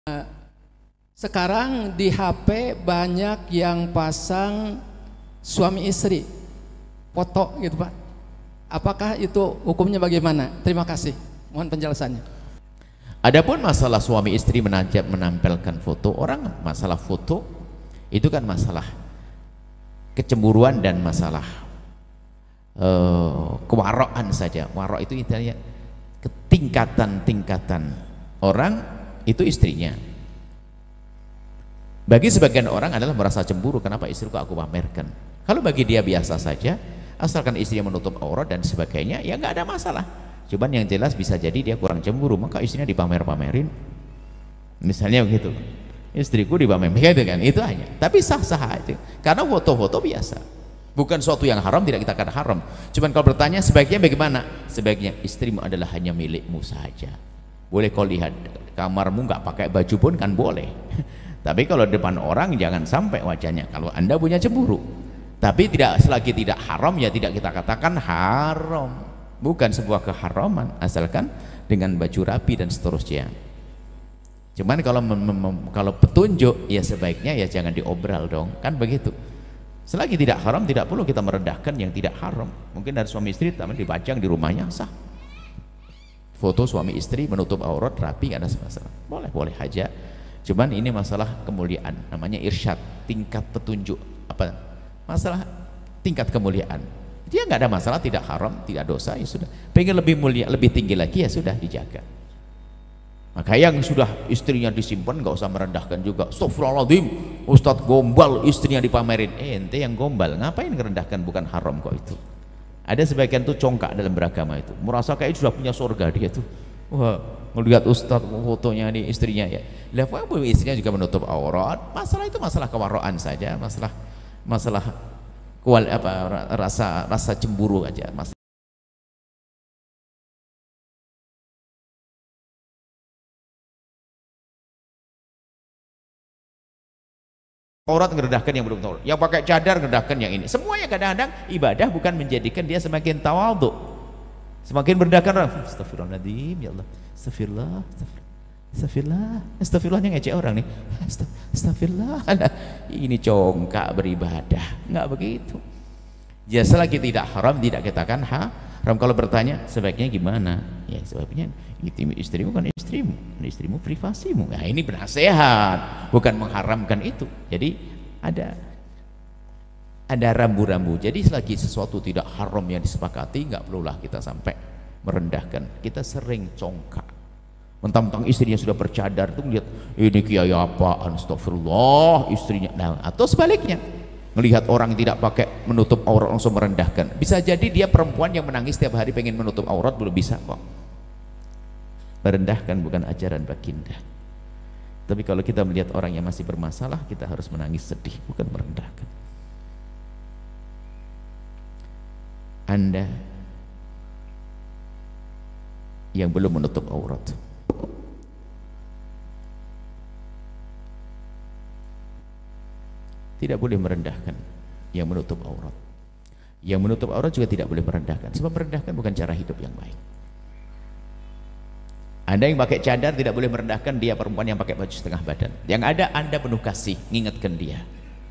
Sekarang di HP banyak yang pasang suami istri foto gitu Pak. Apakah itu hukumnya bagaimana? Terima kasih, mohon penjelasannya. Adapun masalah suami istri menampilkan foto orang, masalah foto itu kan masalah kecemburuan dan masalah kewaroan saja. Warok itu intinya tingkatan orang itu istrinya. Bagi sebagian orang adalah merasa cemburu, kenapa istriku aku pamerkan. Kalau bagi dia biasa saja, asalkan istrinya menutup aurat dan sebagainya, ya nggak ada masalah. Cuman yang jelas bisa jadi dia kurang cemburu, maka istrinya dipamer-pamerin. Misalnya begitu, istriku dipamerin, gitu kan, itu hanya. Tapi sah-sah aja, karena foto-foto biasa, bukan suatu yang haram, tidak kita katakan haram. Cuman kalau bertanya sebaiknya bagaimana? Sebaiknya istrimu adalah hanya milikmu saja. Boleh kau lihat kamarmu nggak pakai baju pun kan boleh. Tapi kalau depan orang jangan sampai wajahnya, kalau Anda punya cemburu. Tapi tidak, selagi tidak haram ya tidak kita katakan haram, bukan sebuah keharaman, asalkan dengan baju rapi dan seterusnya. Cuman kalau petunjuk ya sebaiknya ya jangan diobral dong, kan begitu. Selagi tidak haram tidak perlu kita merendahkan yang tidak haram. Mungkin dari suami istri tapi dipajang di rumahnya sah. Foto suami istri menutup aurat rapi nggak ada masalah, boleh aja. Cuman ini masalah kemuliaan, namanya irsyad, tingkat petunjuk, apa masalah tingkat kemuliaan. Dia nggak ada masalah, tidak haram, tidak dosa, ya sudah. Pengen lebih mulia, lebih tinggi lagi ya sudah dijaga. Maka yang sudah istrinya disimpan nggak usah merendahkan juga. Astagfirullahaladzim, Ustadz gombal istrinya dipamerin. Ente yang gombal, ngapain merendahkan? Bukan haram kok itu. Ada sebagian tuh congkak dalam beragama itu, merasa kayak sudah punya surga dia tuh. Wah, melihat Ustadz fotonya nih istrinya ya. Lepas istrinya juga menutup aurat. Masalah itu masalah kewaroan saja, masalah rasa cemburu aja. Aurat ngerendahkan yang belum tahu, yang pakai cadar ngerendahkan yang ini. Semuanya kadang-kadang ibadah bukan menjadikan dia semakin tawadhu, semakin merendahkan orang. Astagfirullahaladzim, ya Allah, astagfirullah yang ngecek orang nih. Astagfirullah, ini congkak beribadah, nggak begitu. Ya selagi tidak haram tidak katakan haram. Kalau bertanya sebaiknya gimana? Ya sebabnya istrimu kan istrimu privasimu. Nah ini bernasehat, bukan mengharamkan itu. Jadi ada rambu-rambu. Jadi selagi sesuatu tidak haram yang disepakati, nggak perlulah kita sampai merendahkan. Kita sering congkak, mentang-mentang istrinya sudah bercadar tuh lihat ini kiai apaan, astagfirullah istrinya. Nah, atau sebaliknya, melihat orang tidak pakai menutup aurat langsung merendahkan. Bisa jadi dia perempuan yang menangis setiap hari pengen menutup aurat, belum bisa kok. Merendahkan bukan ajaran baginda. Tapi kalau kita melihat orang yang masih bermasalah, kita harus menangis sedih, bukan merendahkan. Anda yang belum menutup aurat, tidak boleh merendahkan yang menutup aurat. Yang menutup aurat juga tidak boleh merendahkan, sebab merendahkan bukan cara hidup yang baik. Anda yang pakai cadar tidak boleh merendahkan dia perempuan yang pakai baju setengah badan. Yang ada Anda penuh kasih, mengingatkan dia.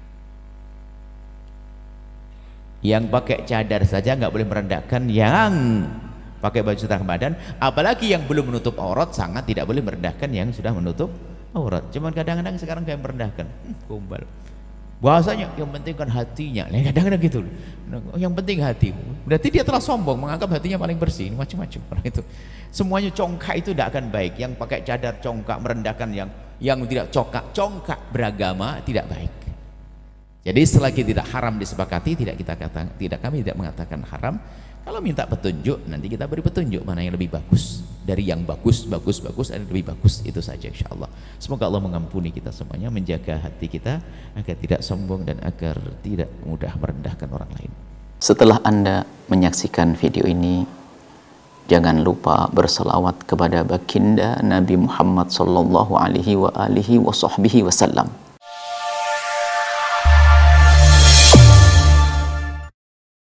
Yang pakai cadar saja nggak boleh merendahkan yang pakai baju setengah badan, apalagi yang belum menutup aurat sangat tidak boleh merendahkan yang sudah menutup aurat. Cuman kadang-kadang sekarang kayak merendahkan, gombal. Bahasanya yang penting kan hatinya, kadang-kadang gitu. Yang penting hatimu. Berarti dia telah sombong, menganggap hatinya paling bersih. Macam-macam orang itu. Semuanya congkak itu tidak akan baik. Yang pakai cadar congkak merendahkan yang tidak congkak beragama tidak baik. Jadi selagi tidak haram disepakati, kami tidak mengatakan haram. Kalau minta petunjuk, nanti kita beri petunjuk mana yang lebih bagus. Dari yang bagus ada yang lebih bagus, itu saja insyaallah. Semoga Allah mengampuni kita semuanya, menjaga hati kita agar tidak sombong dan agar tidak mudah merendahkan orang lain. Setelah Anda menyaksikan video ini, jangan lupa berselawat kepada baginda Nabi Muhammad sallallahu alaihi wa alihi wa sahbihi wasallam.